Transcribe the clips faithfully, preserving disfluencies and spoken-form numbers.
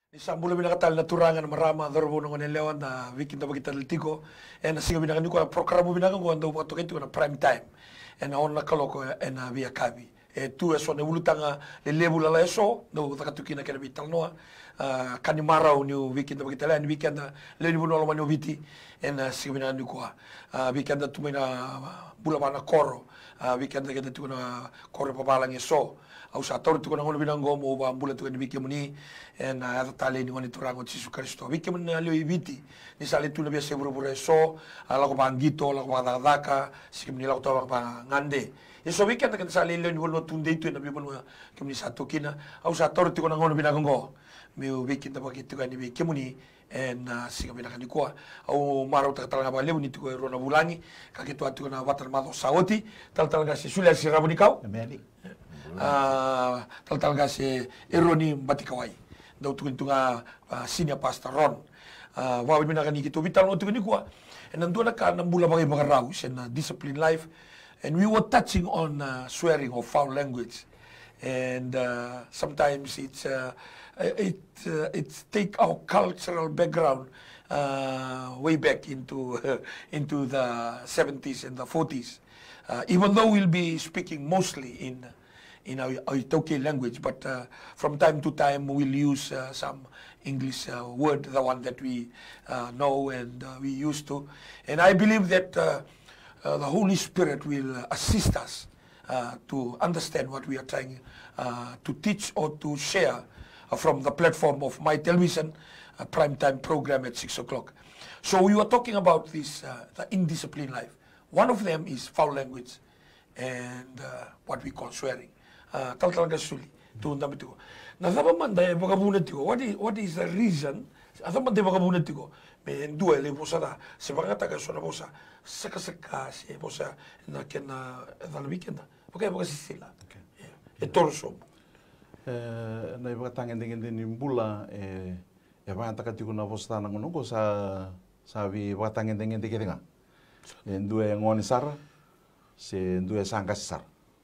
Isambula binakatal na turangan marama darbo ng lewan na wikin na bagita litiko and na singa binakan ko programo binakan ko ando wato kento na prime time and on na kaloko and na via kabi e tu eso ne ulutanga le lebula la eso no takatukina kena bital noa kanimara uniu wikin na bagita la and weekend le ni buno lo viti and singa binakan ko weekend tu mina bula bana koro weekend kita tu na koro papalang eso au sa tor tu kono binango mo ba ambula tu ni bikia muni en ada tale ni ngoni turango Yesus Kristo bikia muni alio ibiti ni sale tu na bia sebro bro so ala ko bangito ala ko badaka sikim ni la ko tawa ba ngande eso bikia ta kan sale le ni wolno tunde tu na bi bono kim ni satu kina au sa tor tu kono ngono binango mi bikia ta bakit tu kan ni bikia muni en sikim ni kan ko au maro ta tala ba lebu ni tu rona bulangi ka ke tu atu na water mado saoti tal tal ga si sulia si rabunikau Uh, tal-tal nga si Eroni Batikaway. Daw tukin ito nga uh, senior pastor Ron. Uh, Wawin mo na kaniki ito. Vital mo ito kanikuha. And nandun na ka, nambula mga mga raws and uh, discipline life. And we were touching on uh, swearing or foul language. And uh, sometimes it's uh, it uh, it's take our cultural background uh, way back into uh, into the seventies and the forties. Uh, even though we'll be speaking mostly in in our Itoke language, but uh, from time to time we'll use uh, some English uh, word, the one that we uh, know and uh, we used to. And I believe that uh, uh, the Holy Spirit will uh, assist us uh, to understand what we are trying uh, to teach or to share uh, from the platform of my television uh, primetime program at six o'clock. So we were talking about this, uh, the indisciplined life. One of them is foul language and uh, what we call swearing. Uh, tal talaga suli tu ndam itu na sama manda e bagabunet tiko what is what is the reason asa manda bagabunet tiko me due le posada se bagata ka sona posa saka saka se posa na kena dal weekend porque porque sila e torso eh na ibatang ending ending bula e e ba taka tiko na posta na ngono ko sa sabi batang ending ending kedinga en due ngoni sar se due sanga sar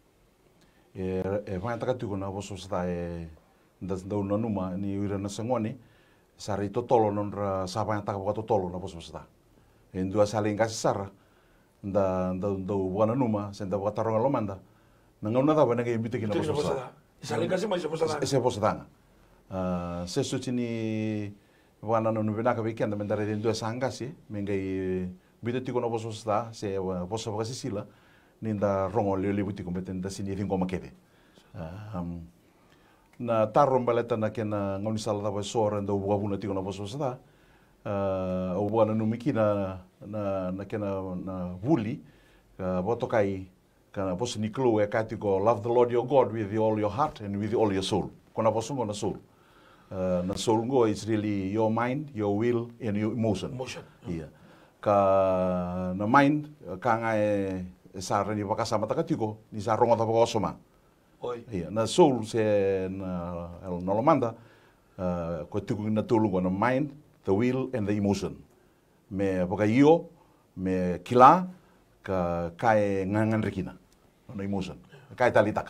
e e vai taka tu na voso sta e das do no numa ni ira na sangoni sari totolo non ra sa vai taka totolo na voso sta en dua saling kasi sara da da do wana numa senda bota ronga lomanda na ngona da bana ke mbite kina voso sta saling kasi mai voso sta ese voso sta ah se sucini wana no nubena ka weekend mendare den dua sangasi mengai bite tiko na voso sta se voso kasi sila ninda rongo le le buti kompeten da sini ringo makete um na tarro baleta na kena ngoni sala da sora ndo buga buna tiko na boso sa uh o buana no mikina na na kena na vuli ka botokai kana boso niklo e katiko love the Lord your God with all your heart and with all your soul kona boso ngona soul uh na soul go is really your mind, your will and your emotion emotion yeah ka na mind ka ngai sa reni wakasama takatiko ni sa rongo tapo osoma. Oi. Iya, na soul se na el nolomanda uh, ko tiku na tulungo na mind, the will and the emotion. Me poka io me kila ka kai ngangan rekina. Na emotion. Kai talitak.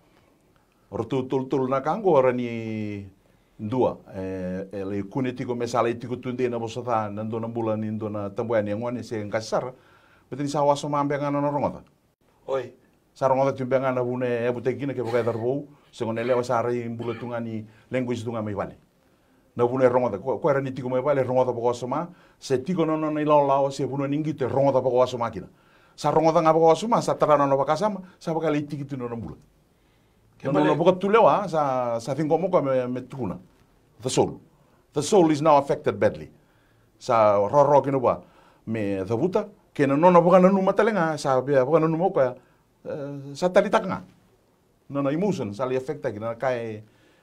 Ortu tul tul na kango rani dua eh ele kunetiko me sala itiko tunde na bosata nando na bulan indo na tambuani ngone se ngasar. Betul sawa soma ambengan na rongota. Oi. Sa rongota timbengan na bune e butekina ke bokai darbo, sengone lewa sari buletungani language dunga mai vale. Na bune rongota ko ko era ni tiko mai vale rongota boko soma, se tiko no no ni lao lao se bune ningi te rongota boko soma kina. Sa rongota nga boko soma sa tarana no bakasama, sa bakali tiki tu no bula. No no boko tulewa sa sa tingo mo ko me me tuna. The soul. The soul is now affected badly. Sa roro kino ba me the buta kena nona bukan nanu matalenga sa bia bukan nanu mo ka sa talitak nga nona emotion sali efekta kina kai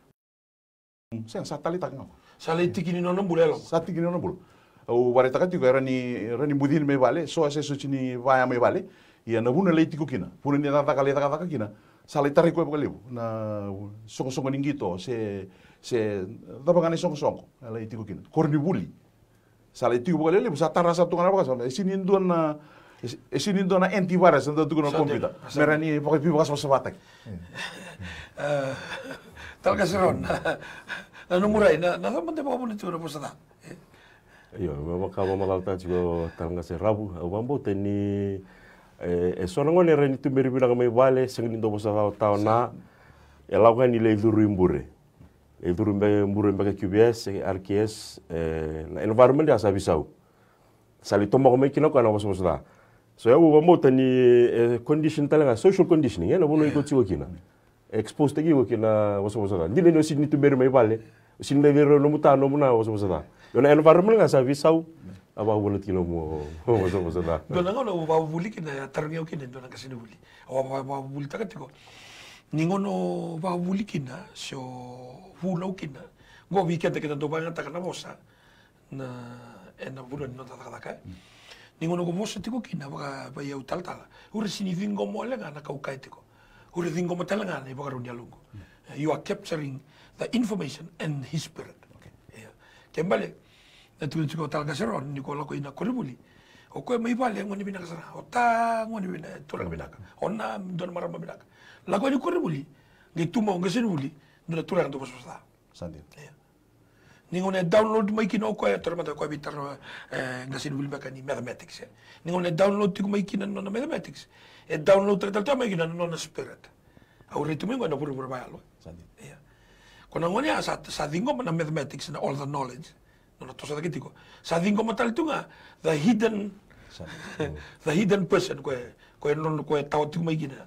sen sa talitak nga sali tikini nona bulelo sa tikini nona bul o bareta ka tigo rani rani budin me vale so ase so chini vaya me vale ia na buna le tiku kina buna ni tata kali tata ka kina sali tari ko baliu na songo songo ningito se se dabangane songo songo le tiku kina korni buli sala itu bukan lele bisa tarasa tu kenapa kan sini dona sini dona antivirus untuk tu kena komputer merani pakai pipa kas masabatak tal kasiron no murai na na mo te mo tu na posada. Iyo, mama ka mama kalta juga talanga se rabu, wambo teni e sona ngone reni tu meri bila mai vale sengni ndo posada tao na e lauka ni le duru imbure. E duru mbe mbure mbe Q B S, R K S, na environment ya sabisau. Sali tomo ko mai kino kana posada. So ya wambo teni condition talanga social conditioning, ya na bono iko tiwo kina. Expose tegi wo kina posada. Ndile no sidni tu meri mai vale. Sinde vero no mutano muna posada. Yona environment nga sa visau aba bulat kino mo mo so so da dona ngono ba buli kina tarngiau kina dona kasini buli awa ba buli takatiko ningono ba buli kina so hulau kina go weekend kina do banga takana mosa na ena bulan no takaka ningono go mosa tiko kina ba ba yau tal tal ure sini vingo mo lenga na kau kai tiko ure vingo mo talanga ne ba runya lungo you are capturing the information and his spirit. Kembali, na tuwin ko talaga sa ron, ni ko lang ko ina kuribuli. O ko may bali, ngoni binaka sa o ta, ngoni binaka, tulang binaka. O na, doon marama binaka. Lago ni kuribuli, ngay tumaw nga sinuli, doon na tulang doon sa Sandi. Ni ngoni download may kino ko, ito naman ko bitar nga sinuli baka ni mathematics. Ni ngoni download ko may kinan no na mathematics. E download talaga may kinan no na spirit. Aurito mo yung ano puro puro bayalo. Sandi. Kung ang wala sa sa dingo man mathematics na all the knowledge, no na to sa dagiti ko. Sa dingo man talito nga the hidden the hidden person ko ko no ko tawat ko may gina.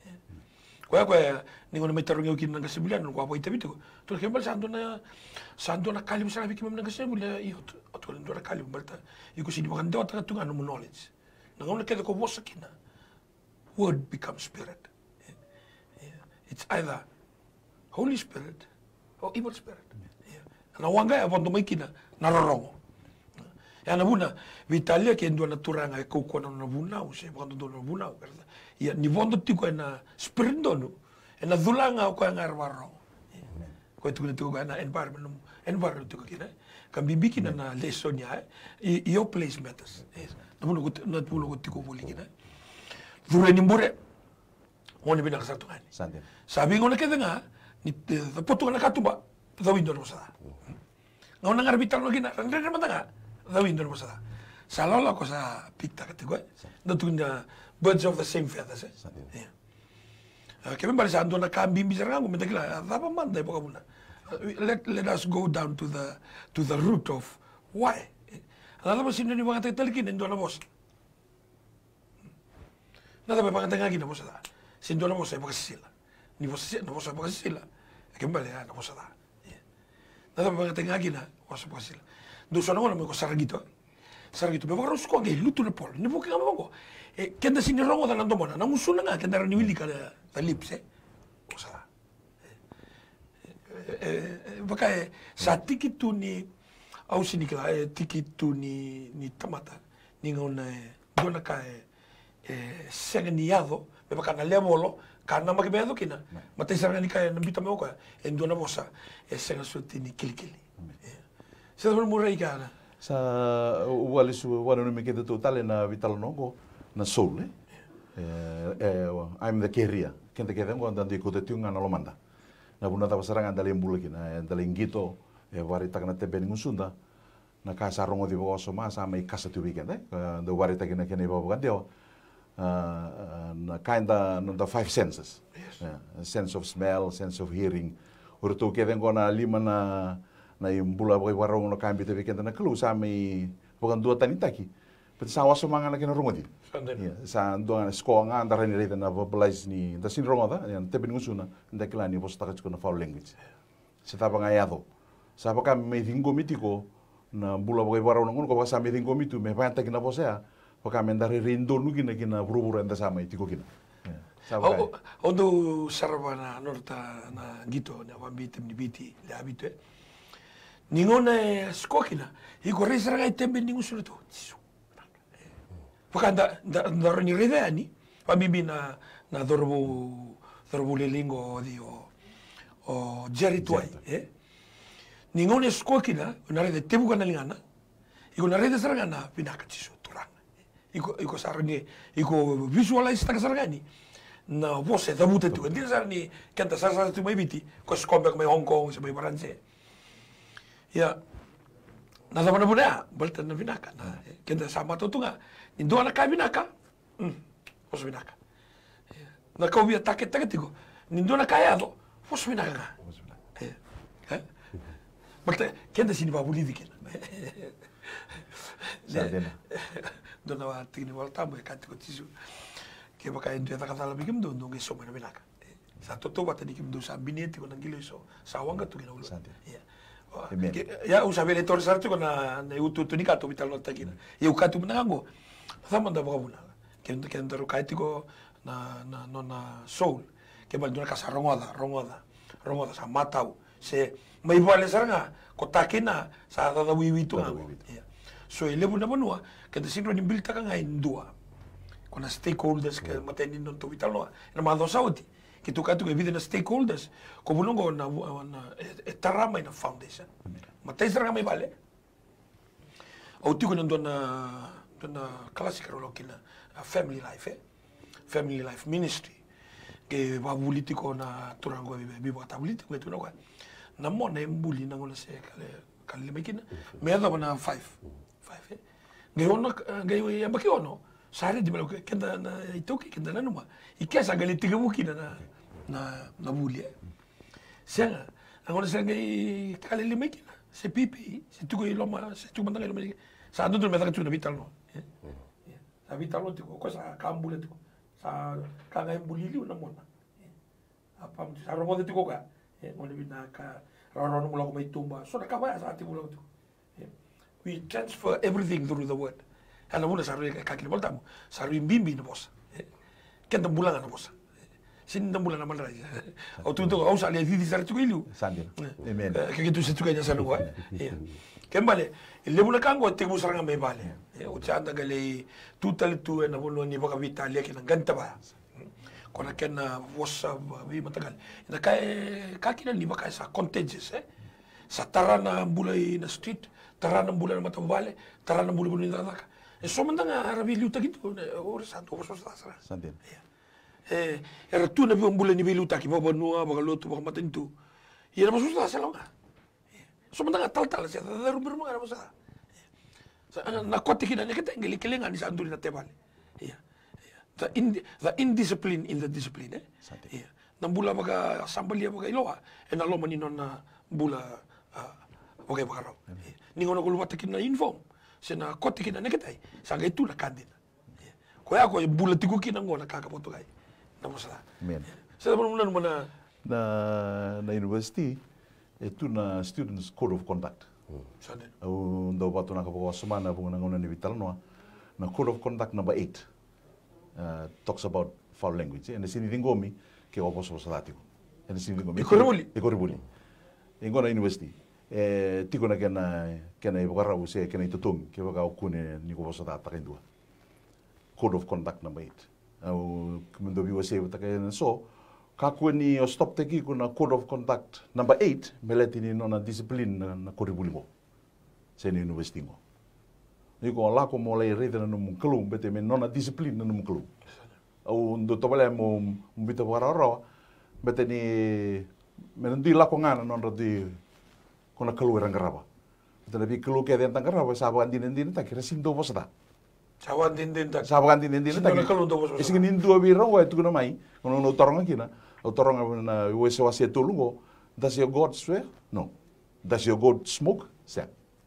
Ko ko ningo na may tarong yung kin ng kasibulan ko apo itabit ko. To kembal sando na sando na kalim sa biki mam ng kasibulan iyo to ndo na kalim balta. Iko sidi makan daw ta tunga no knowledge. Nangam na kada ko bosa kina. Word becomes spirit. It's either Holy Spirit o evil spirit. Na wanga ya vondo mai kina na rorongo. Ya na buna vitalia ke ndo na turanga e ko na na buna o se vondo do na buna o kerta. Ya ni vondo tiko na spirit dono. E na dulanga ko nga arwaro. Ko tu na tiko na environment environment tiko kina. Kan bibi kina na lesson ya your place matters. Na buna ko na buna ko tiko boli kina. Dure ni mbure. Ngoni bina kasatu ngani. Sandi. Sabi ngona kedenga ni potu na katuba the window mo sa ngau na ngarbitar no gina rendre naman nga the window mo sa sa lola ko sa pikta katigo no tunda birds of the same feathers eh yeah kemi bali sa ando na kambi bisara ngo metagila daba manda ipo kabuna let let us go down to the to the root of why ala ba sino ni mga talikin endo na boss nada ba pangata nga gina mo sa sindo na mo sa pagkasila ni vos no vos pagkasila kembali na no sa da nada ba nga gina vos pagkasila do so na mo ko saragito saragito be varo sko ge lutu na pol ni buka mo ko e kenda sini rongo da nando mona na musuna nga kenda ni wili ka da lipse o sa e baka sa tikitu ni au sini kala e tikitu ni ni tamata ni ngona dona ka e segniado be baka na levolo karena maki bedo kina mate saranga ni kaya nambita mo ko endo na bosa e senga suti ni kilikili sa mo murai kana sa wale su wale no me kete total na vital nongo na soul eh eh I'm the carrier kente kete ngo andando ko te tunga na lomanda na buna ta saranga andale mbula kina andale ngito e wari ta kana tebe ngusunda na kasa rongo di bo so ma sa mai kasa tu weekend eh do wari ta kina kene bo gandio uh, uh, kinda no the five senses. Yes. Yeah, a sense of smell, sense of hearing. Ora tu ke vengo na lima na na imbula boy warong no kambi te weekend na klu sa mai bukan dua tani taki. Pati sa waso manga na kina rongo di. Yeah, sa ndo na sko nga andara ni rede na verbalize ni da sin rongo da yan te ben ngusuna nda kila ni posta ka na foul language. Se tapa nga yado. Sa pa ka me dingo mitiko na bula boy warong no ko sa me dingo mitu me pa ta kina posea. Paka mendari rindo nu kina kina buru-buru enda sama itiko kina. O ondo sarvana norta na gito na wambitem ni biti le habitue. Ningona skokina iko resa ga itembe ningu suluto. Paka da da ni rede ani wambibi na na dorbu dorbu lelingo di o o Jerry Twai eh. Ningona skokina na rede tebu kana lingana. Iko na rede sarga na pinaka tisu. Iko iko sarni iko visualize ta sargani na voce da buta tu ndi sarni kanta sarsa tu mai biti ko skombe ko mai Hong Kong se mai Baranse Ya, na sama na buna, balta na binaka. Na, kenda sama to tunga. Indo na ka binaka. Hmm, os binaka. Na kau bia take take tiko. Indo na kaya do, os binaka. Eh. Eh? Balta kenda sini ba buli dikena. Sadena. Dona wa tini wal tamu e kanti ko tisu. Ke baka endo ta kata labi kim do ndo ngeso mana binaka. Sa toto bata dikim do sa bineti ko nangilo so. Sa wanga tu kina ulo. Ya. Ya usabele tor sartu ko na na utu tu nika to vital no takina. Ya ukatu mnango. Sama nda baka buna. Ke ndo ke ndo kaiti ko na na no na soul. Ke bal dona kasa rongoda, rongoda. Rongoda sa matau. Se mai vale saranga ko takina sa da wiwi tu nga. Ya. So ele buna manua ke de sinro ni bilta ka ngai ndua. Kona stakeholders ke mateni non to vital no. Na mando sauti. Que tu katu ke vida na stakeholders ko bulungo na na e tarama ina foundation mata isra mai vale au tu kono na na classic rolo kina family life eh family life ministry ke va politiko na turango bibe bibo ta politiko tu no na mona embuli na ngona se kale kale mekina me da na five five eh ngai ona ngai yamba ki ono sare di belo kenda na itoki kenda na numa ikesa gali tiga mukina na na na bulia senga angona senga i kale lima kina se pipi se tu ko iloma se tu mandanga iloma sa ando me taka tu na vital no sa vital no tiko ko sa kambula tiko sa kanga embulili una mona apa mu sa romo tiko ka ngone bina ka roro no mulo ko mai tumba so na ka ba sa tiko lo tiko we transfer everything through the word ana muna sa ri ka kile voltamo sa ri mbimbi no bosa kenda bulanga no bosa sin ndambula na malra o tu tu o sa le di sar tu ilu Sandina. Amen. Ke tu se tu kanya sa no kembale le bula kango te bu saranga me bale o chanda gale tu tal tu na bolo ni baka vitale ke na ganta ba kona kena vosa vi matagal na kai ka kina ni baka sa contagious eh sa tarana bula na street tarana bula na matambale tarana bula bula ni daka e so mandanga arabi luta gitu o santo o so sa Sandina. eh era tu na bula ni biluta ki baba nua baka lotu baka matentu ia na masusta sa longa so mandanga tal tal sa da rumber mga na sa na kote kina ni kita ngeli kelenga ni sa anduri na tebale iya the in the indiscipline in the discipline eh iya na bula baka sambalia baka iloa e na loma ni non na bula okay baka raw ni ngono ko luwata kina inform se na kote kina ni kita sa ga itu na kandina ko ya ko bula tiku kina ngona kaka poto kai na mosala Amen. sa mo na na Na na university itu na students code of conduct. Sande. Au ndo batu na kapo semana bunga ngona ni vital no. Na code of conduct number eight uh, talks about foul language. And sini dingomi ke opo so salatiko. And sini dingomi. Ikoribuli. Ikoribuli. Ingona university. Eh tiko na kena kena ibokara use kena itutung ke baka okune ni ko bosa data kendua. Code of conduct number eight. Au kumundo biwa se utaka so kako ni o stop teki ko na code of conduct number eight meleti ni no na discipline na, na koribuli mo se ni university mo ni ko la ko mo le rede na mo klu bete me no na discipline na mo klu au ndo to bale mo mbita para ro bete ni me ndi la ko ngana no ndi ko na klu rang raba bete na bi klu ke den tang raba sa ba ndin ndin ta kira sindo bo sa Sawan din din tak. sa ba ndin ndin ta Sindo na kalu ndo bo sa isi ni ndo bi ro wa tu na mai kono no torong kina o torong na uese wase tulungo does your god swear no does your god smoke Sam.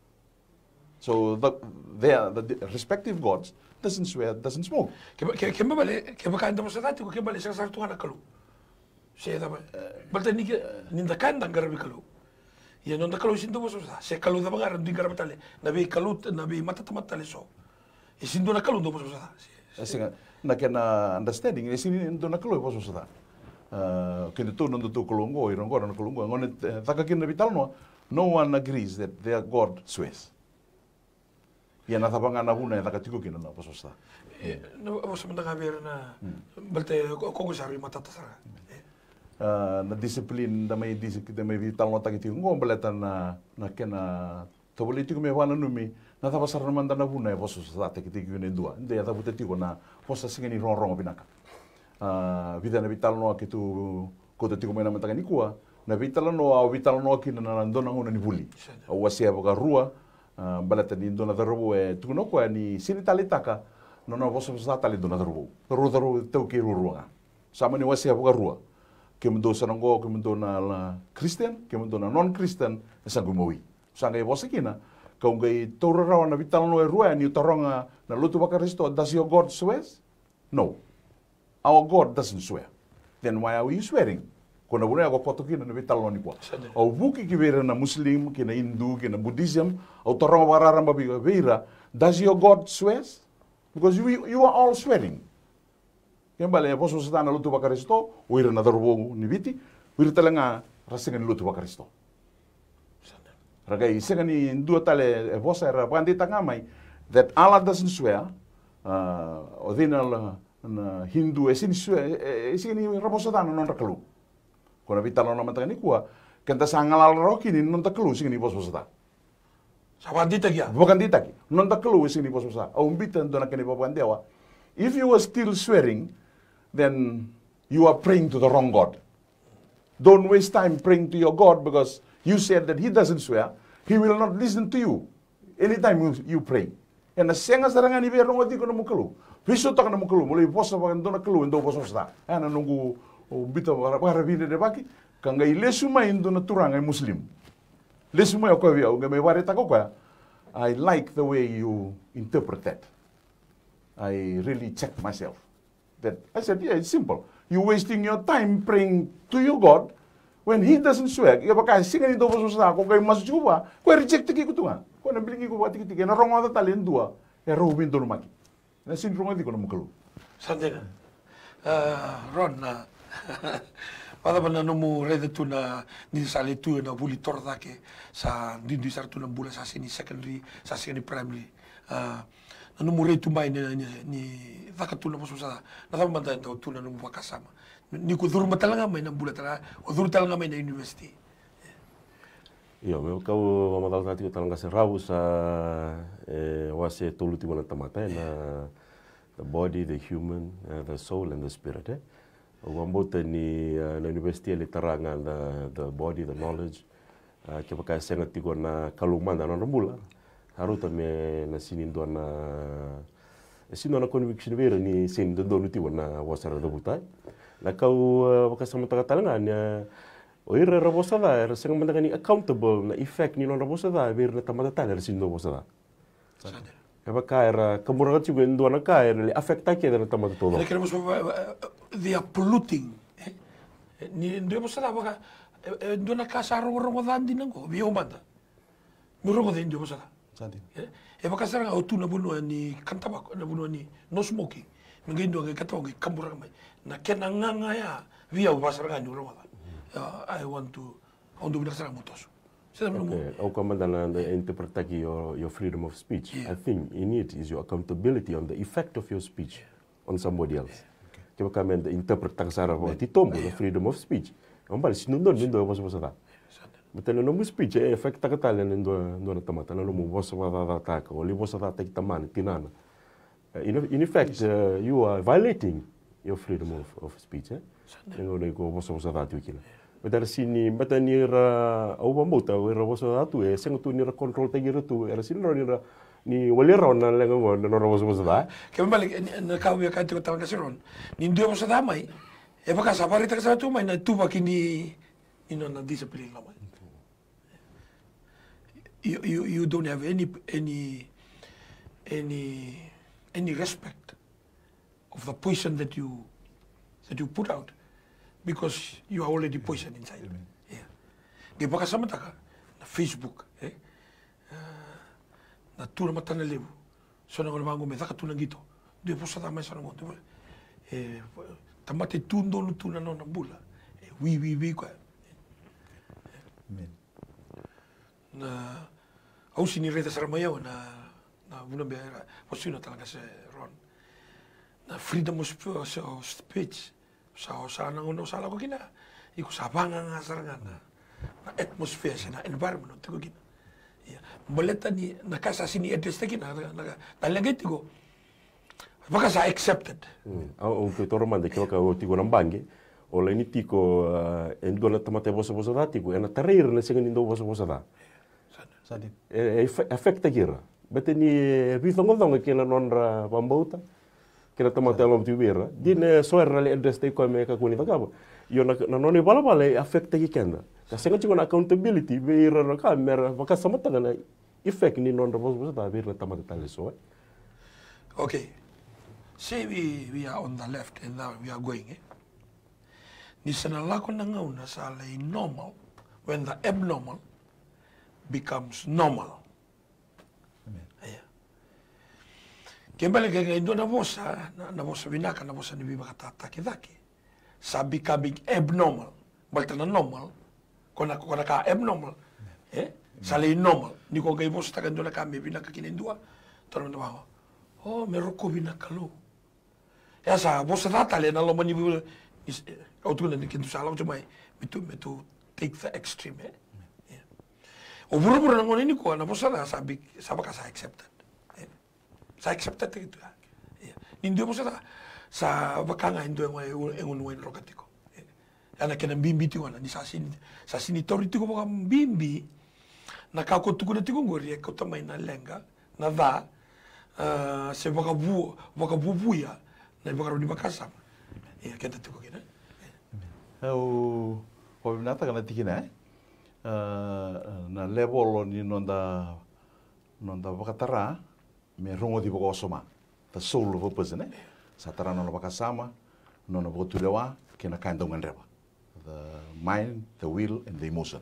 So the their the respective gods doesn't swear doesn't smoke Ke ke ke bale ke baka ndo sa tati ko ke bale sa sa tu na kalu. Se da ba. Balta ni ke ni da kan da garbi kalu. Ya no da kalu sindo bo sa. Se kalu da ba ndi garbi tale. Nabi kalu nabi mata tale so. E sindo na kalu ndo bo sa. Singa na kena understanding e sini ndo na kalu bo sa uh kene tu no tu kolongo i rongo na kolongo ngone taka kina vital no no one agrees that their god swears ya na tabanga na huna taka tiko kina na bo sa No bo sa manda ver na balte ko ko sa ri mata tasara. Uh, na discipline da may discipline da may vital no taki tiko ngom beleta na na kena to politiko me wana numi na tapa sar naman da na huna e bo sa taki tiko ne dua inde ya tapu tiko na posa singeni ron ron binaka uh, vida na vital no ke tu ko te tiko mena mata ni kua na vitala no au vitala no ki na ndona ngona ni vuli au wasia boga rua balata ni ndona darobo e tuno ko ni sini talitaka no no voso sa tali ndona darobo ro daro tau ki ruanga sama ni wasia boga rua ke mendo sanango ke mendo na la Christian ke mendo na non Christian sangu moi sanga e vosikina ka ngai torara na vitala no e rua ni toronga na lutu bakaristo does your God swears? No, our God doesn't swear. Then why are you swearing? Kona bune ako koto kina na vitalo ni kwa. Au buki ki vera na Muslim, kina Hindu, kina Buddhism, au torong warara mabiga vera, does your God swears? Because you, you are all swearing. Kembali ya poso satana lutu bakaristo, uira na darubo ni viti, uira talanga rasinga ni lutu bakaristo. Ragai senga ni Hindu tale e vosa era bandi tangamai that Allah doesn't swear. Uh, odina na Hindu e sini swear e sini raposa dana non rakalu. Kona vitalo na matanga ni kua kanta sangalal roki ni non takalu sini bos bosa. Sabandita kia. Bukan ditaki. Non takalu sini bos bosa. Au mbita ndona kani babandewa. If you are still swearing, then you are praying to the wrong God. Don't waste time praying to your God because you said that He doesn't swear. He will not listen to you anytime you, you pray. And na senga sarangan ni verong ati ko na mukalu. Viso ta na mukalu, mulai posa pa ndona kalu ndo posa sta. Ana nungu bita para vide de baki kanga ilesu mai ndona turanga Muslim. Lesu mai ko via, ngai ware ta ko kwa. I like the way you interpret that. I really checked myself. That I said, yeah, it's simple. You're wasting your time praying to your God when He doesn't swear. Ia baka singa ni ndo posa sta ko kai mas juba, ko reject ki kutunga. Ko na bilingi ko bati ki na ronga ta talendua. E roubin do maki. Na sin ronga di ko na mukalu. Sandena. Uh, Ron na pada bana nomu rede tu na ni sale tu na buli torda ke sa di di sartu na bula sa sini secondary sa sini primary. Uh, na nomu rede tu mai ni ni vakatu na posusa na tama manda to tu na nomu wakasama. Ni ko dur matalanga mai na bula tala o dur talanga mai na university. Ia, meu kau mamal tati ko talanga se rabu sa e wase tolu ti mana tamata na the body, the human, uh, the soul and the spirit eh. O wambota ni uh, na university le taranga the the body, the knowledge. Uh, ke pakai senga ti ko na kalumanda na rambula. Haruta me na sinin do na sino na conviction vera ni sin do do ti na wasara do butai. La kau pakai sama talanga ni o ira rabosa da era senga manda ni accountable na effect ni no rabosa da ver na tamata tal era sin do bosa da. Eba kaira kamura tu go ndo na kaira le affecta ke na tamata todo. Le queremos they are polluting. Ni ndo bosa da baka ndo na casa ro ro dandi nango bio manda. Mi ro de ndo bosa da. Sandi. Eba ka saranga o tu na buno ni kanta ba na buno ni no smoking. Ngi ndo ke kata ngi kamura mai. Na kena nganga ya via o basaranga ni ro da. Uh, I want to I want to be like motos. Okay. Au kamanda na interpretaki your your freedom of speech. Yeah. I think in it is your accountability on the effect of your speech on somebody else. Kita kamanda interpret tang sara bo ti tombo the freedom of speech. Ombal sinundo nindo bosa bosa da. Betul no mu speech e effect ta katala nindo ndo na tamata na mu bosa ba da ta ko li bosa da ta taman tinana. In in effect uh, you are violating your freedom of of speech eh. Ngono ko bosa bosa da tu kila. Betul sini betul ni ra au bambuta ra bosa da tu e sengo tu ni ra control te gira tu era sini ni ra ni walira na lengo ngo no ra bosa bosa da. Ke balik na kau ya kai tu ta ka siron. Ni ndio bosa da mai. E baka safari ta ka tu mai na tu ba kini ino na discipline la mai. You you you don't have any any any any respect of the poison that you that you put out. Because you are already poisoned inside. Yeah. Di baka sama taka na Facebook, eh. Uh, na tuna matana lebu. So na ngona mango me taka tuna gito. Di posa ta mai sana mo. Eh tamate tundo no tuna no na bula. Eh wi wi wi kwa. Amen. Na au sini reta sara mai na na buna be posuna talaga se ron. Na freedom of speech. Sa sa nang uno sa ko kina iku sabanga nga sarangan na na atmosphere sa na environment ko kina ya boleta ni nakasa sini address ta kina na talagay tigo baka sa accepted au to torma de ko ka o tigo nambange o le ni tiko e ndona tamate vosa vosa da tiko e na tareira na senga nindo vosa vosa da Sadi. e affecta kira bete ni vitongodonga kena nonra pambauta kena tamate alom tiwira dine soerra le address te ko me ka kuni takaba yo na na noni bala bala affecta ki kenda ka senga tingo accountability beira na ka mera baka samata na effect ni nonra vosa vosa da beira tamate tale so Okay. Say we, we are on the left and now we are going. Eh? Ni sanalako na ngauna sa alay normal when the abnormal becomes normal. Amen. Ayan. Kembali kaya ito na bosa, na, na bosa binaka, na bosa ni Biba katataki-taki. Sa becoming abnormal. Balta na normal, kung na, kung naka abnormal, eh? Sa alay normal. Ni ko kayo bosa tagan doon na kami binaka kinindua. Toro na ako. Oh, meron ko binakalo. Ya sa bosa tatale na lomani bi is auto na kintu sala ko mai mitu mitu take the extreme eh. Yeah. O buru-buru nang ngoni ko na bosa na sabi sabaka sa accepted. Eh. Sa accepted gitu ya. Yeah. Nindio bosa sa bakanga indo ngai engun wen rokatiko. Ana kena bimbi ti wana di sa sini sa sini tori tiko baka bimbi na ka ko tuku na tiko ngori ko tamai na lenga na va Uh, se baka bu baka bubuya na baka ro di bakasam ya kenta tuko kina o o nata kana tikina eh na level ni nonda nonda bakatara me rongo di baka osoma the soul of a person eh satara no bakasama no no botulewa kina kando nganreba the mind the will and the emotion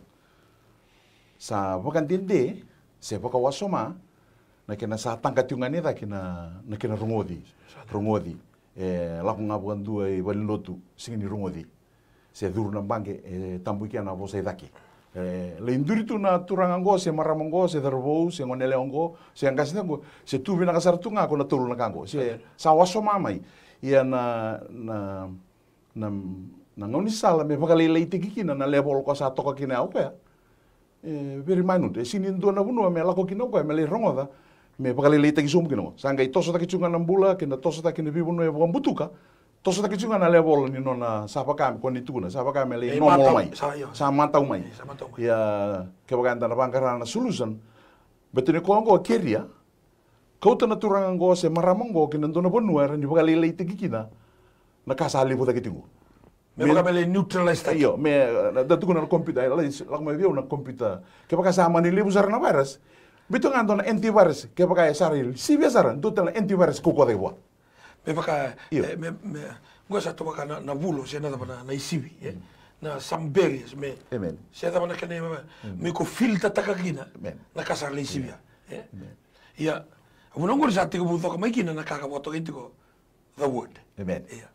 sa bakantinde se baka wasoma na kena sa tangkatiungan ida kena na kena rungodi rungodi e la kunga buandu e valilotu singini rungodi se duru na bange e tambu kia na vosa idaki e le induritu na turangango se maramongo se darbo se ngoneleongo se angasingo se tubi na kasartunga ko na tulu na kango se sa waso mamai ia na na na na ngoni sala me bakale leite kikina na level ko sa toka kina au pe e very minute e sini ndona bunu me la ko kino ko me le rongoda me pakali leita ki sum kino sanga i toso ta kichunga na mbula kina toso ta kina bibu no e butuka toso ta kichunga na level ni nona sapa kam ko ni tuna sapa kam le no mo mai sa mantau mai ya ke baganda na bangara na solution betune ko ngo keria ko ta na turanga ngo se maramongo kina ndona bonu era ni pakali leita ki kina na kasali buta kitingu me pakali neutralize ta yo me da tukuna na computer la la me vio na computer ke pakasa mani libu sarana virus Bito nga doon antivirus, kaya pa kaya saril, sibya saran, doon talang antivirus kuko de wa. Me baka, me me, gua sa to baka na na bulo, siya na dapat na na isibi, eh, na some barriers, me. Amen. Siya dapat na kanya me ko filter takagina, na kasar le isibya, eh. Iya, unang gua sa tigo buto ka may kina nakakaboto ito ko, the word. Amen. Iya.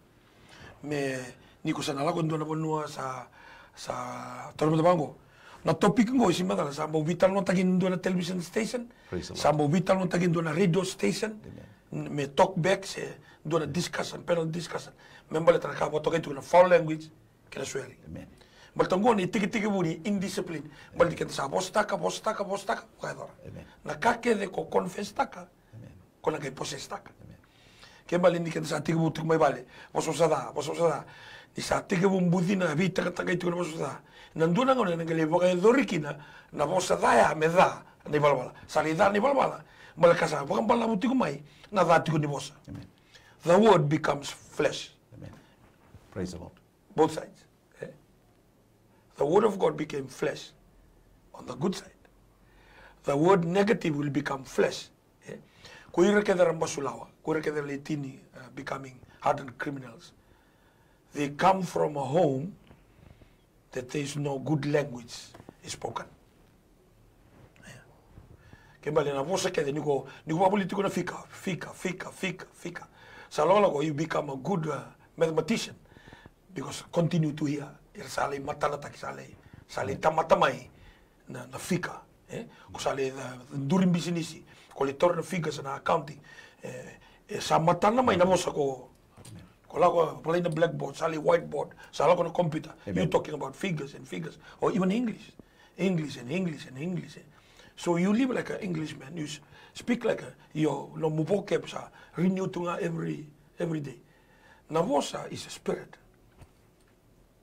Me ni ko sa nalakon doon na punua sa sa Tormo de Bango. Na topik ngo si madala sa mo vital no tagin do na television station sa mo vital no tagin do na radio station Amen. Me talk back se do na discussion panel discussion membala tra ka boto kay na foul language kaya swearing amen baltango ni tiki tiki buni indiscipline bal dikan sa bosta ka bosta ka bosta ka kaya na kake de ko confess ta ka ko na kay possess ta ka kaya balin dikan sa tiki butik may bale boso sada boso sada ni sa tiki bumbuti na vita ka tagay tu na boso sada nanduna ngone ngale boka dorikina na bosa daya me da ni balbala salida ni balbala malakasa boka bala butiku mai na datiku ni bosa amen the word becomes flesh amen praise the Lord both sides eh? The word of God became flesh on the good side the word negative will become flesh eh? Kuira kedara mbasulawa kuira kedara letini uh, becoming hardened criminals they come from a home that there is no good language spoken. Kembali na vosa kaya niko niko politiko na fika fika fika fika fika. Sa lola ko you become a good uh, mathematician because continue to hear. Sali matala tak sali sali tamatamay na na fika. Eh, ko sali during business ko litor na fika sa accounting. Eh, sa matala may na vosa ko. Kalau aku play the blackboard, sali whiteboard, salah ko na computer. Amen. You talking about figures and figures, or even English, English and English and English. So you live like an Englishman. You speak like a yo no mupokep sa renew tunga every every day. Navosa is a spirit.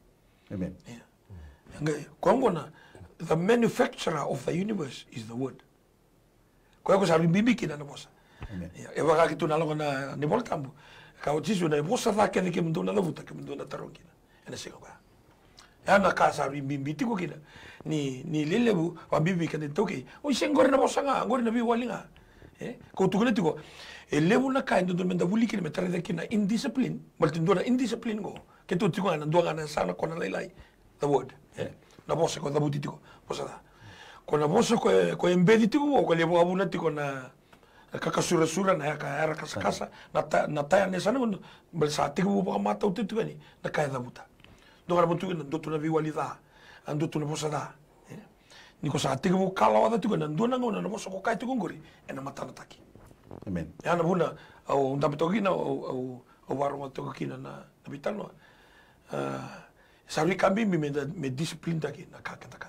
Amen. Yeah. Ngai kongona the manufacturer of the universe is the word. Ko ko sa rimbibi kina na bosa. Amen. Yeah. E waka kitu na longa na ni voltambu. Ka o tisu na bosa va kene ke mndo na lavuta ke mndo na tarongina. Ena singa ba. Ya na ka sa rimbibi tiko kina. Ni ni lelebu wa bibi kene toki. O sengore na bosa nga ngore na bi walinga. Eh? Ko tukune tiko. E levu na ka ndo menda vuli kina metare de kina indiscipline. Maltindora indiscipline go. Ke tu tiko na ndo na sana kona lai the word. Eh? Na bosa ko da butitiko. Bosa da. Ko na bosa ko ko embedi tiko ko levu abuna tiko na kakasura-sura na ka era kasa-kasa na ta na ta ne sana mo belsa tiko po mata uti tiko ni na kaya da buta. Do gara butu na do tu na viwalida. Ando tu na bosa da. Eh? Ni ko sa tiko kala wa tiko na ndo na ngona na bosa ko kai tiko ngori ena mata na taki. Amen. Ya na buna au ndam to kina au au au waro to kina na na bitano. Ah sabi kambi mi me me discipline taki na ka ka ka.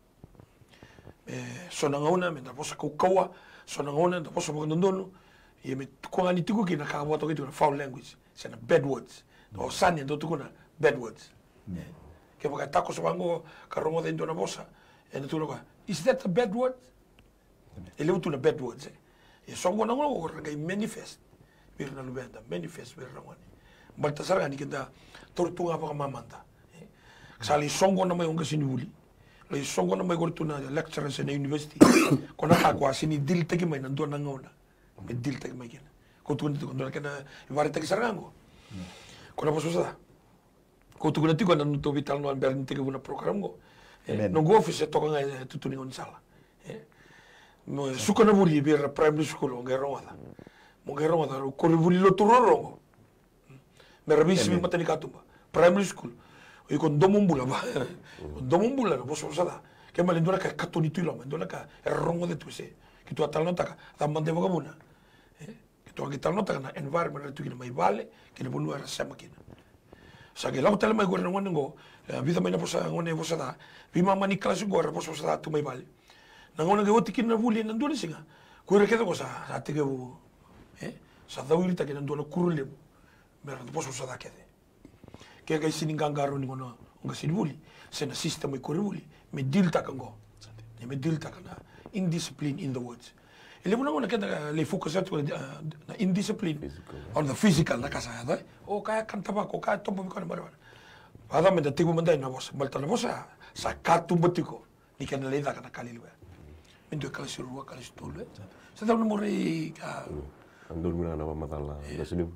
Eh so na ngona me na bosa ko kawa so na ngona na bosa mo ndono ye me ko ngani tiko kina ka wa to kina foul language se na bad words. O sani ndo tiko na bad words. Ke baka tako so bango ka rongo de ndo na bosa. En tu loka is that a bad word? Ele utu na bad words. Eh? E so ngona ngona ko rangai manifest bir na lubenda manifest bir rangani baltasar gani kita tortunga pa mamanta sali songo na mai onga sinuli le songo na mai gortu na lecturers na university kona ka kwa sini dil teki mai na do na ngona me dil teki mai kena ko tu nti kondora kena ivari teki sarango kona posusa ko tu nti kona no to vital no amber nti una program go no go office to nga tutu ni on sala no suka na buli bir primary school ngai ronga mo ngai ronga ko buli lo turo rongo me rabisi mi matani katumba primary school o ko ndomumbula ba ndomumbula no boso sada ke mali ndora ka katoni tuilo ma ndora ka rongo de tuse ki tu atal nota ka mande boga buna eh ki tu ki tal nota na environment tu ki mai vale ki le bulu era sama kina sa ke lau tele mai gorna ngo vida mai na bosa ngone bosa da vi mama ni class go boso sada tu mai vale na ngona ke oti kina vuli na ndole singa ko re ke ko sa sa te ke bu eh sa da uri ta ke ndole kurule mer na poso sa da ke ke ke sini gangaro ni ngona nga sini vuli se na system ko vuli me dil ta kango e me dil ta kana indiscipline in the words ele bona ngona ke le focus at na indiscipline on the physical na kasa da o ka kanta ba ko ka tombo ko na bara ada me da tibu manda na bosa malta na bosa sa katu botiko ni ke na le da kana kalilwe Indo kala sirua kala stole. Sa tau mo re ka andor mina na matala na sini.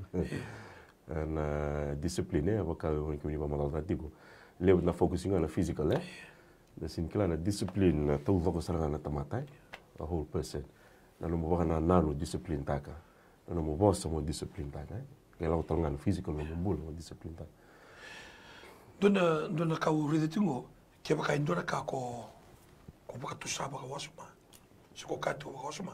Na discipline apa ka ko ni matala tiko. Le na focusing na physical eh. Na sin kala na discipline na tau ko saranga na tamatai. A whole person. Na no mo na nalo discipline taka. Na no mo bossa mo discipline taka. Kaya ko tangan physical mo bul mo discipline taka. Dona dona ka u re tingo ke ba ka indora ka ko ko ba ka tu sa ba ka wasuma. Siko katu ko suma.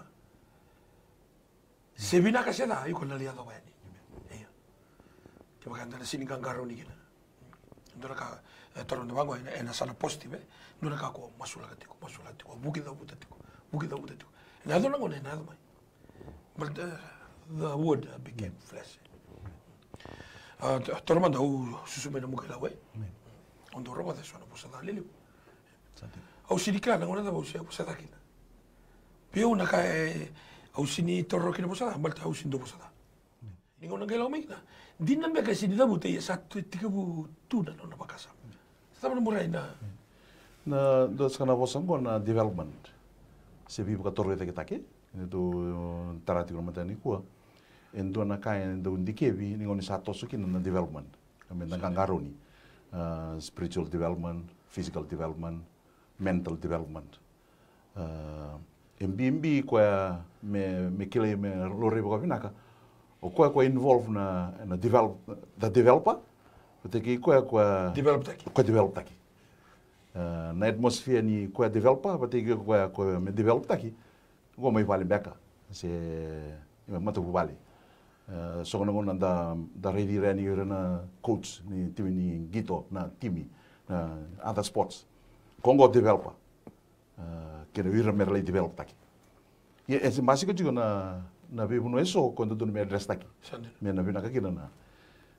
Se vina ka seda iko na liado bani. Eh. Ke bakanda na sini gangaro ni kina. Ndora ka toron de bango ena sala positive. Ndora ka ko masula ka tiko masula tiko buki da buta tiko. Buki da buta tiko. Na dona ngone na mai. But uh, the wood uh, became flesh. Ah uh, tormanda u susume na mukela we. Ondo roba de sona posa da lili. Au sirika na ngona da bo se posa da kina. Pio na ka au sini torro kina posada balta au sindo posada ningo na gelo mai na dinna me ka sini da bute sa tika bu tu na na bakasa sa na murai na na dos kana bosango na development se vivo ka torre te take do tarati ko matani ko endo na ka endo ndikevi ningo ni sa toso kina na development kame na gangaroni uh, spiritual development physical development mental development uh, M B M kwa me me kile me lore boka vinaka o kwa kwa involve na na develop the developer te ki kwa kwa develop taki kwa develop taki uh, na atmosphere ni kwa developer te ki kwa kwa me develop taki go mai vale beka se me mata ku vale uh, so kono ngona da da ready rani na coach ni timi ni gito na timi na other sports kongo developer uh, que vira merle develop taki. E é básico digo na na vivo no eso quando tu me address taki. Me na vina ka kina na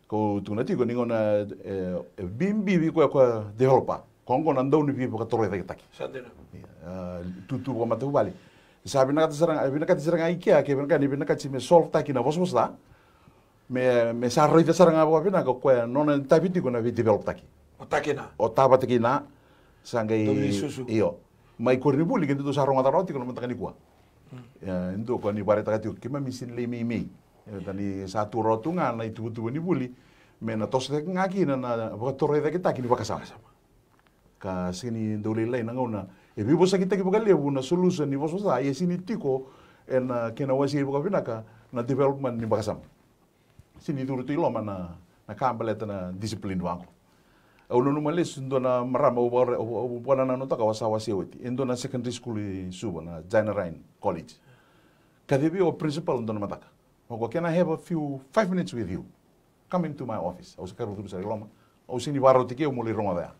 Ko tuna tiko ningo na bimbi bi ko ko developer. Kongo na ndau ni bi ko toro da kitaki. Sandena. Tutu ko matu bali. Sabi na kata sarang, abi na kata sarang IKEA ke ben kan ibi na kata me solve taki na bos bos da. Me me sarro ita sarang abo abi na ko ko non tapi tiko na bi develop taki. O taki na. O taba taki na sangai Susu. iyo. Mai ko ribuli ke tu sarong ata roti ko na mentani kuah. Ya, itu ko ni bare taka tiko kima misin le mi mi. Tani satu rotunga na itu tu ni buli. Me na tos tek ngaki na na ko toro da kita kini bakasama. Ka sini dole lai na ngona. E vivo sa kita ki bukan lebu na solution ni bos sa ye sini tiko en kena wasi bukan pinaka na development ni bakasam. Sini turu tu ilo mana na kambale na disiplin wango. Au no males ndo na marama o o bona na nota ka wasa wasi oti. Endo na secondary school subo na Jainarain College. Kadebi o principal ndo na mataka. Oko can I have a few five minutes with you? Come into my office. Au sakaru tu sa iloma. Au sini baro tiki o muli ronga da.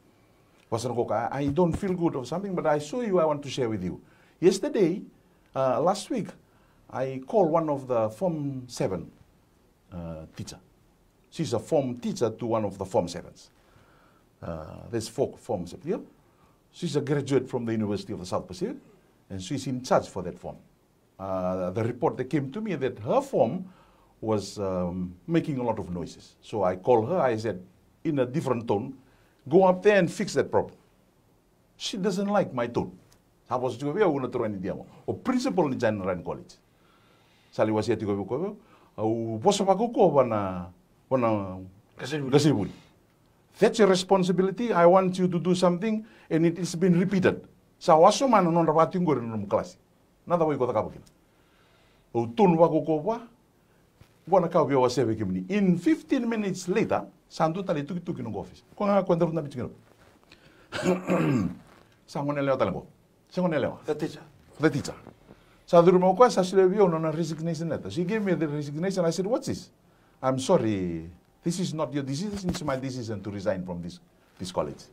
I don't feel good or something, but I saw you, I want to share with you. Yesterday, uh, last week, I called one of the Form seven uh, teacher. She's a form teacher to one of the Form sevens. Uh, there's four Form sevens. Yeah? She's a graduate from the University of the South Pacific, and she's in charge for that form. Uh, the report that came to me that her form was um, making a lot of noises. So I called her, I said, in a different tone, go up there and fix that problem. She doesn't like my tone. Tapos juga dia una turuan dia mo. O principal ni Jainarain College. Sali wasi ati ko ko. Au bosa pa ko ko wana wana kasibuli. That's your responsibility. I want you to do something and it has been repeated. Sa waso man non rapati ngor no klase. Nada way ko ta kabukina. O tun wa ko ko wa wana ka bio wasi kimni. In fifteen minutes later, sandu tali tuki tuki no office. Ko nga kwenda na bitingiro. Sangon eleo talango. Sangon eleo. The teacher. The teacher. Sa durmo ko sa silebio no na resignation letter. She gave me the resignation. I said, "What's this? I'm sorry. This is not your decision. It's my decision to resign from this this college."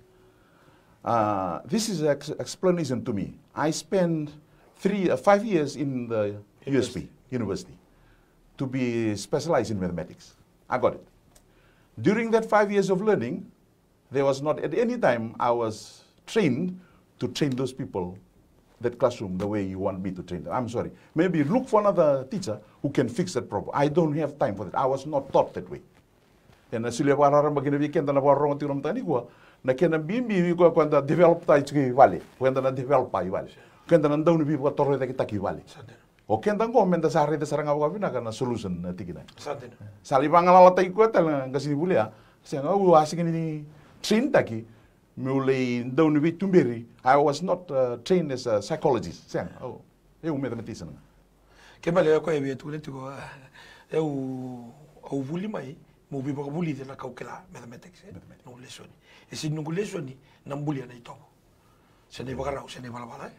Uh, this is an ex explanation to me. I spent three, uh, five years in the U S P University to be specialized in mathematics. I got it. During that five years of learning, there was not at any time I was trained to train those people, that classroom, the way you want me to train them. I'm sorry. Maybe look for another teacher who can fix that problem. I don't have time for that. I was not taught that way. And as you are magina weekend na warong tirom tani ko, na kena bimbi ko kwanda develop ta iki vale. Kwanda na develop pa vale. Kwanda na ndaw ni bi ko torre ta kita ki vale. O kenda ngo menda sare de saranga ko bina kana solution na tikina. Sandena. Sali bangala ta ko ta ngasi bulia. Senga u asing ni train taki. Mulai ndaw ni bi tumberi. I was not uh, trained as a psychologist. Senga. Oh, eu mathematician. Kembali ko e tu le tu eu au vuli mai. Mo bi ba buli de na kaukela mathematics no lesoni e sin no lesoni na buli na ito se ne bagarau se ne bala bala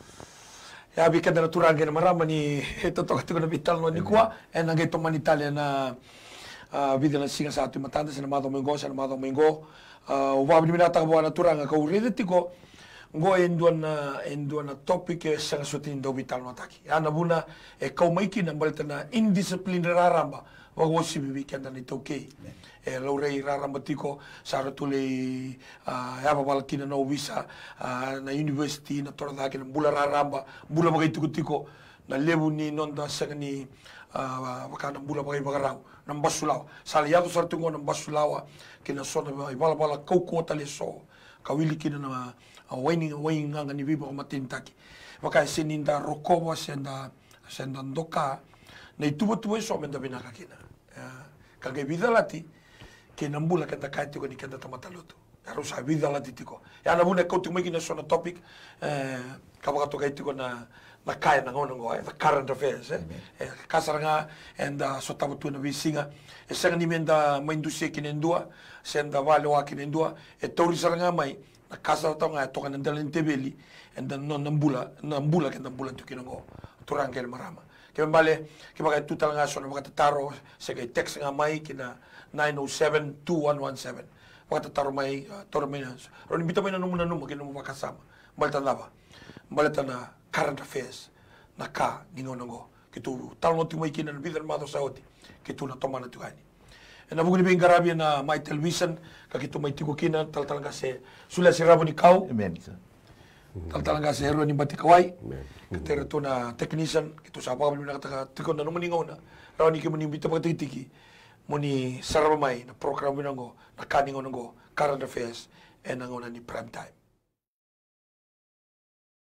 ya bi kada naturang na marama ni ito to to na vital no ni kwa e na geto man Italia na vida na singa sa atu matanda se na mado mengo se na mado mengo o va bi na ta bo naturang ka uride tiko ngo enduan enduan topic e sa sutin do vital no ataki ana buna e kau maiki na balta na indiscipline raramba wagosi bibi kenda ni toke e laurei raramba tiko sa ratule ya babal kina no visa na university na torda kina bula raramba bula bagai tiko tiko na lebu ni nonda sagani wakana bula bagai bagarau na basulao sal ya so tungo na basulawa kina sona bala bala kau ko tale so kawili kina na waining waining nganga ni bibo matintaki wakai seninda rokowa senda senda ndoka na itubo tubo so menda binaka kina kage vida lati ke nambula kanta kaiti ko ni kanta tamataloto harus ha vida lati tiko ya na bune ko tumiki na sona topic eh kabaka to kaiti ko na na kai na ngono ngo the current affairs eh kasaranga and so tabu tu na visinga e sanga ni menda maindusia kinendua senda vale wa kinendua e tori saranga mai na kasar tonga to kan ndalen tebeli and no nambula nambula kanta nambula tu kinongo turangkel marama kembali kembali tu talanga so na taro se kay text nga mai kina nine oh seven two one one seven wakata taro mai tormenas ron bito mai na numu na numu kina mo makasama balta lava balta na current affairs na ka ningo nango kitu talno tu mai kina bidar mado saoti kitu na tomana tu gani E na buku ni Bengarabi na mai television kakito mai tiku kina tal talanga se sula si Rabu ni kau. Amen, sir. Tal talanga se hero ni bati kawai. Katero to na technician kito sa apa na kata tiko na numani ngona. Raw ni kimo ni bita pagtitiki. Muni sarabamay na program binango na kaningo ngo current affairs e nangona ni prime time.